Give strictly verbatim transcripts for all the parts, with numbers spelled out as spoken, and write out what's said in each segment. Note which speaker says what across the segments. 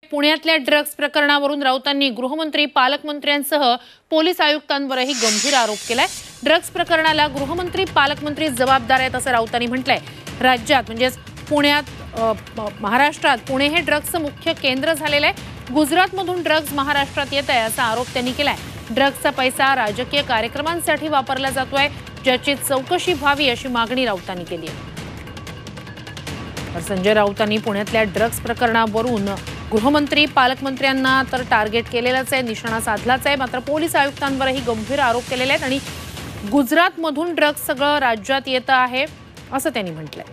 Speaker 1: पुण्यातल्या ड्रग्ज प्रकरणावरून राऊतांनी गृहमंत्री पालकमंत्र्यांसह पोलीस आयुक्तांवरही गंभीर आरोप केलाय। ड्रग्ज प्रकरणाला गृहमंत्री पालकमंत्री जबाबदार आहेत असं राऊतांनी म्हटलंय। राज्यात म्हणजे पुण्यात महाराष्ट्रात पुणे हे ड्रग्जचं मुख्य केंद्र झालेलं आहे। गुजरातमधून ड्रग्ज महाराष्ट्रात येत आहे असा आरोप त्यांनी केलाय। ड्रग्जचा पैसा राजकीय कार्यक्रमांसाठी वापरला जातोय, ज्याची चौकशी व्हावी अशी मागणी राऊतांनी केली आहे। तर संजय राऊतांनी पुण्यातल्या ड्रग्ज प्रकरणावरून गृहमंत्री पालकमंत्र्यांना तर टार्गेट केलेलंच आहे, निशाणा साधलाच आहे। मात्र पोलीस आयुक्तांवरही गंभीर आरोप केलेले आहेत आणि गुजरातमधून ड्रग्ज सगळं राज्यात येत आहे असं त्यांनी म्हटलंय।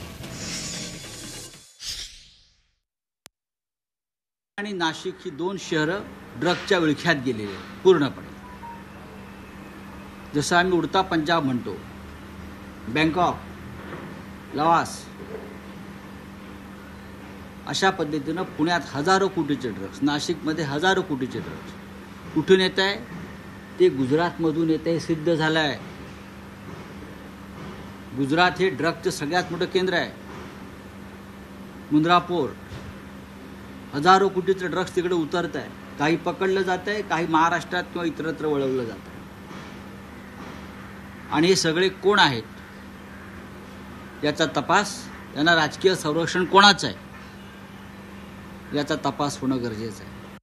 Speaker 2: आणि नाशिक ही दोन शहरं ड्रग्जच्या विळख्यात गेलेली आहेत पूर्णपणे। जसं आम्ही उडता पंजाब म्हणतो, बँकॉक, लवास, अशा पद्धतीनं पुण्यात हजारो कोटीचे ड्रग्ज, नाशिकमध्ये हजारो कोटीचे ड्रग्ज कुठून येत आहे ते गुजरातमधून येत आहे, सिद्ध झालं आहे। गुजरात हे ड्रग्जचं सगळ्यात मोठं केंद्र आहे। मुंद्रा पोर्ट, हजारो कोटीचं ड्रग्ज तिकडे उतरत आहे। काही पकडलं जात आहे, काही महाराष्ट्रात किंवा इतरत्र वळवलं जात आहे। आणि हे सगळे कोण आहेत याचा तपास, यांना राजकीय संरक्षण कोणाचं आहे याचा तपास होणं गरजेचं आहे।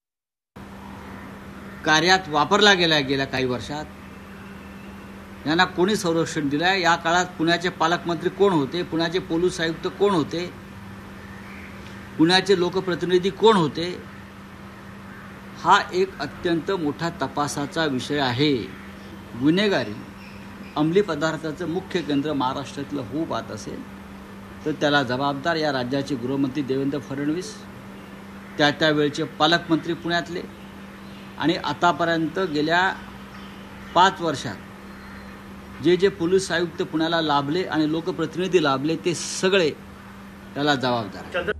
Speaker 2: कार्यात वापरला गेला गेल्या काही वर्षात यांना कोणी संरक्षण दिलंय? या काळात पुण्याचे पालकमंत्री कोण होते, पुण्याचे पोलीस आयुक्त कोण होते, पुण्याचे लोकप्रतिनिधी कोण होते? हा एक अत्यंत मोठा तपासाचा विषय आहे। गुन्हेगारी अंमली पदार्थाचं मुख्य केंद्र महाराष्ट्रातलं होऊ पाहत असेल तर त्याला जबाबदार या राज्याचे गृहमंत्री देवेंद्र फडणवीस, त्या त्यावेळचे पालकमंत्री पुण्यातले, आणि आतापर्यंत गेल्या पाच वर्षात जे जे पोलीस आयुक्त पुण्याला लाभले आणि लोकप्रतिनिधी लाभले ते सगळे त्याला जबाबदार।